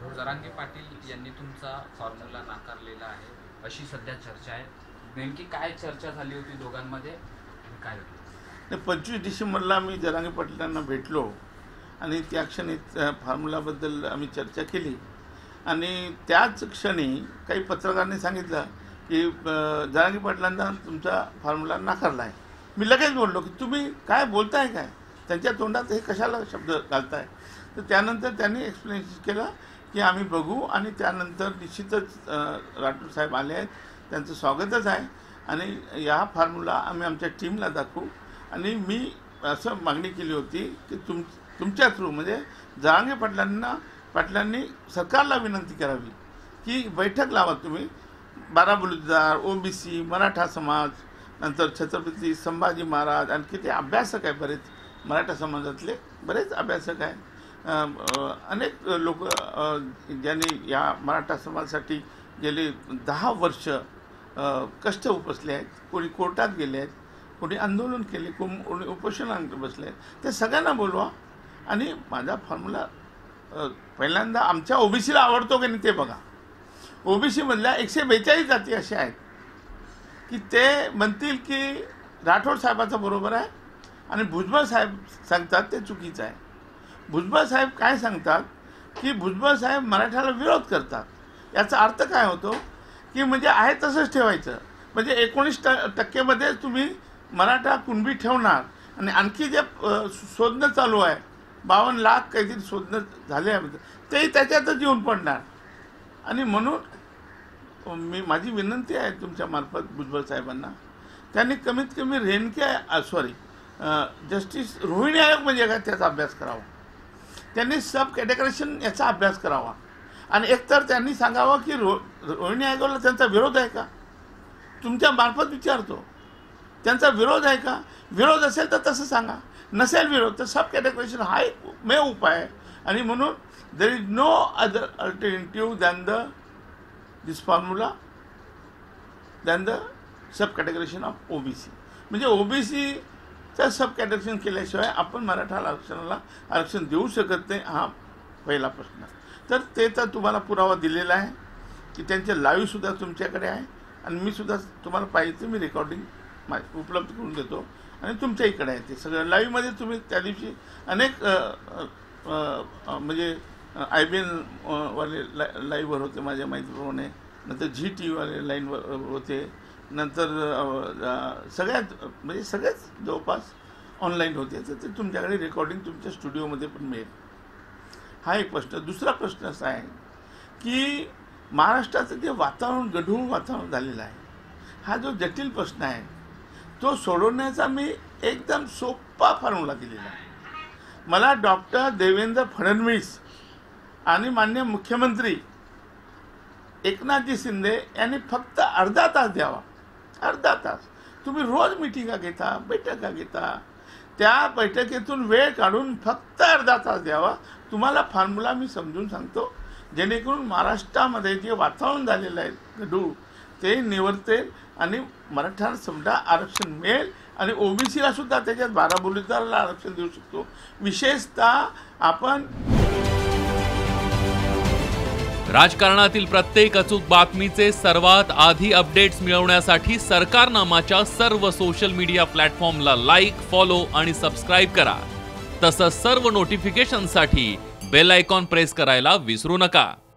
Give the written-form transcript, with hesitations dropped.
जरांगे पाटील यांनी तुमचा फॉर्म्युला नाकारलेला आहे अशी सध्या चर्चा आहे. नेमकी काय चर्चा झाली होती दोघांमध्ये आणि काय होतं? 25 डिसेंबरला मी जरांगे पाटलांना भेटलो आणि त्या क्षणी फॉर्म्युलाबद्दल आम्ही चर्चा केली आणि त्याच क्षणी काही पत्रकारांनी सांगितलं की जरांगे पाटलांना तुमचा फॉर्म्युला नाकारला आहे. मी लगेच बोललो की तुम्ही काय बोलताय, काय त्यांच्या तोंडात हे कशाला शब्द घालताय. तर त्यानंतर त्यांनी एक्सप्लेनेशन केलं की आम्ही बघू आणि त्यानंतर निश्चितच राठोड साहेब आले आहेत, त्यांचं स्वागतच आहे आणि या फॉर्म्युला आम्ही आमच्या टीमला दाखवू. आणि मी असं मागणी केली होती की तुमच्या थ्रू म्हणजे जरांगे पाटलांनी सरकारला विनंती करावी की बैठक लावा तुम्ही. बाराबलुतेदार, ओबीसी, मराठा समाज, नंतर छत्रपती संभाजी महाराज, आणखी ते अभ्यासक आहे बरेच मराठा समाजातले बरेच अभ्यासक आहे. अनेक लोक ज्यांनी या मराठा समाजासाठी गेले 10 वर्ष कष्ट उपसले आहेत. कोणी कोर्टात गेले आहेत, कोणी आंदोलन केले, कोणी उपोषणात बसले आहेत. ते सगळ्यांना बोलवा आणि माझा फॉर्म्युला पहिल्यांदा आमच्या ओबीसीला आवडतो की नाही ते बघा. ओबीसीमधल्या 142 जाती अशा आहेत की ते म्हणतील की राठोड साहेबाचा बरोबर आहे आणि भुजबळ साहेब सांगतात ते चुकीचं आहे. भुजबळ साहेब काय सांगतात की भुजबळ साहेब मराठ्याला विरोध करतात. याचा अर्थ काय होतो की म्हणजे आहे तसंच ठेवायचं, म्हणजे 19% तुम्ही मराठा कुणबी ठेवणार आणि आणखी जे शोधणं चालू आहे 52 लाख काहीतरी शोधणं झाले आहे तेही त्याच्यातच येऊन पडणार. आणि म्हणून माझी विनंती आहे तुमच्या मार्फत भुजबळ साहेबांना, त्यांनी कमीत कमी जस्टिस रोहिणी आयोग म्हणजे काय त्याचा अभ्यास करावा. त्यांनी सब कॅटेगरायझेशन याचा अभ्यास करावा आणि एकतर त्यांनी सांगावं की रोहिणी आयोगाला त्यांचा विरोध आहे का. तुमच्या मार्फत विचारतो, त्यांचा विरोध आहे का. विरोध असेल तर तसं सांगा, नसेल विरोध तर सब कॅटेगरायझेशन हा एक उपाय आहे. आणि म्हणून there is no other alternative than this formula than the sub categorization of OBC. म्हणजे ओबीसीचं सब कॅटेगरायझेशन केल्याशिवाय आपण मराठा आरक्षण देऊ शकत नाही, हा पहिला प्रश्न. तर ते तर तुम्हाला पुरावा दिलेला आहे की त्यांचे लाईव्हसुद्धा तुमच्याकडे आहे आणि मी सुद्धा तुम्हाला पाहिजे मी रेकॉर्डिंग उपलब्ध करून देतो आणि तुमच्या इकडे आहे ते सगळं लाईव्हमध्ये. तुम्ही त्या दिवशी अनेक म्हणजे IBN वाले लाईव्हवर होते माझ्या माहितीप्रमाणे, नंतर ZTV वाले लाईनवर होते, नंतर सगळेच जवळपास ऑनलाईन होते. तर ते तुमच्याकडे रेकॉर्डिंग तुमच्या स्टुडिओमध्ये पण मिळेल. हा एक प्रश्न. दुसरा प्रश्न असा आहे की महाराष्ट्राचं जे गढूळ वातावरण झालेलं आहे, हा जो जटिल प्रश्न आहे तो सोडवण्याचा मी एकदम सोपा फॉर्म्युला दिलेला आहे. मला डॉक्टर देवेंद्र फडणवीस आणि माननीय मुख्यमंत्री एकनाथजी शिंदे यांनी फक्त अर्धा तास द्यावा. अर्धा तास तुम्ही रोज मिटिंगा घेता, बैठका घेता, त्या बैठकीतून वेळ काढून फक्त अर्धा तास द्यावा. तुम्हाला फॉर्म्युला मी समजून सांगतो, जेणेकरून महाराष्ट्रामध्ये जे वातावरण झालेलं आहे गढूळ ते निवर्तेल आणि मराठा समाजाला आरक्षण मिळेल आणि ओबीसीला सुद्धा त्याच्यात बाराबलुतेदाराला आरक्षण देऊ शकतो. विशेषतः आपण राजकारणातील प्रत्येक अचूक बातमीचे सर्वात आधी अपडेट्स मिळवण्यासाठी सरकारनामाच्या सर्व सोशल मीडिया प्लॅटफॉर्मला लाईक, फॉलो आणि सबस्क्राईब करा. तसंच सर्व नोटिफिकेशनसाठी बेल आयकॉन प्रेस करायला विसरू नका.